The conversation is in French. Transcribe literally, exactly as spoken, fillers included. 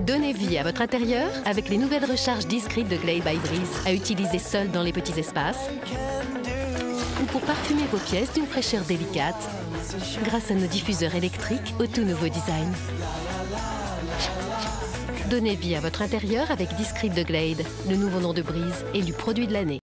Donnez vie à votre intérieur avec les nouvelles recharges discrètes de Glade by Breeze, à utiliser seul dans les petits espaces ou pour parfumer vos pièces d'une fraîcheur délicate grâce à nos diffuseurs électriques au tout nouveau design. Donnez vie à votre intérieur avec Discrete de Glade, le nouveau nom de Breeze, élu produit de l'année.